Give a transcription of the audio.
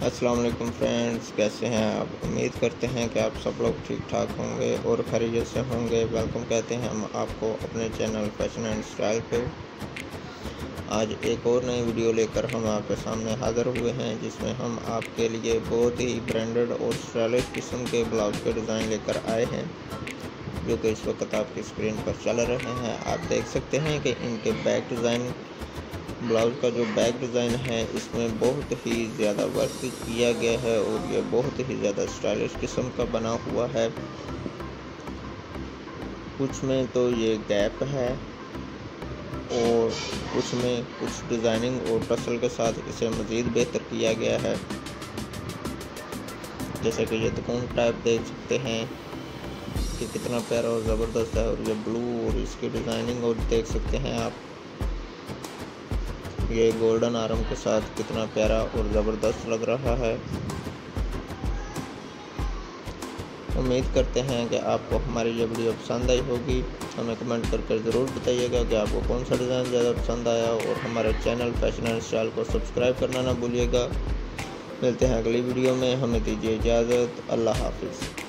अस्सलाम वालेकुम फ्रेंड्स, कैसे हैं आप। उम्मीद करते हैं कि आप सब लोग ठीक ठाक होंगे और खैरियत से होंगे। वेलकम कहते हैं हम आपको अपने चैनल फैशन एंड स्टाइल पे। आज एक और नई वीडियो लेकर हम आपके सामने हाज़िर हुए हैं, जिसमें हम आपके लिए बहुत ही ब्रांडेड और स्टाइलिश किस्म के ब्लाउज के डिज़ाइन लेकर आए हैं, जो कि इस वक्त आपकी स्क्रीन पर चल रहे हैं। आप देख सकते हैं कि इनके बैक डिज़ाइन, ब्लाउज का जो बैक डिज़ाइन है, इसमें बहुत ही ज़्यादा वर्क किया गया है और ये बहुत ही ज़्यादा स्टाइलिश किस्म का बना हुआ है। कुछ में तो ये गैप है और कुछ में कुछ डिज़ाइनिंग और टसल के साथ इसे मज़ीद बेहतर किया गया है। जैसे कि ये दुकान टाइप देख सकते हैं कि कितना प्यारा और ज़बरदस्त है, और ये ब्लू और इसकी डिज़ाइनिंग और देख सकते हैं आप, ये गोल्डन आर्म के साथ कितना प्यारा और ज़बरदस्त लग रहा है। उम्मीद करते हैं कि आपको हमारी ये वीडियो पसंद आई होगी। हमें कमेंट करके ज़रूर बताइएगा कि आपको कौन सा डिज़ाइन ज़्यादा पसंद आया, और हमारे चैनल फैशन एंड स्टाइल को सब्सक्राइब करना ना भूलिएगा। मिलते हैं अगली वीडियो में, हमें दीजिए इजाज़त। अल्लाह हाफिज़।